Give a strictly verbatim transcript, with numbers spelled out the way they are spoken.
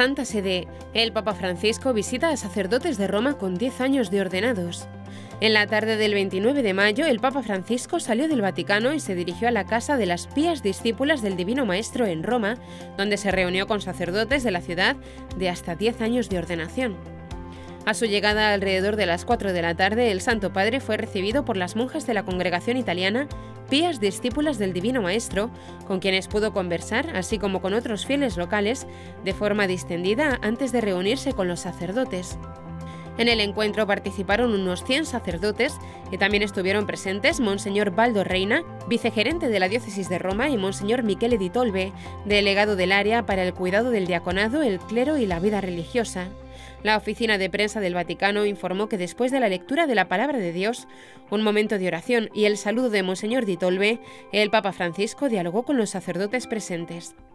Santa Sede. El Papa Francisco visita a sacerdotes de Roma con diez años de ordenados. En la tarde del veintinueve de mayo, el Papa Francisco salió del Vaticano y se dirigió a la casa de las pías discípulas del Divino Maestro en Roma, donde se reunió con sacerdotes de la ciudad de hasta diez años de ordenación. A su llegada alrededor de las cuatro de la tarde, el Santo Padre fue recibido por las monjas de la congregación italiana Pías Discípulas del Divino Maestro, con quienes pudo conversar, así como con otros fieles locales, de forma distendida antes de reunirse con los sacerdotes. En el encuentro participaron unos cien sacerdotes y también estuvieron presentes Monseñor Baldo Reina, vicegerente de la Diócesis de Roma, y Monseñor Michele Di Tolbe, delegado del área para el cuidado del diaconado, el clero y la vida religiosa. La oficina de prensa del Vaticano informó que después de la lectura de la palabra de Dios, un momento de oración y el saludo de Monseñor Di Tolbe, el Papa Francisco dialogó con los sacerdotes presentes.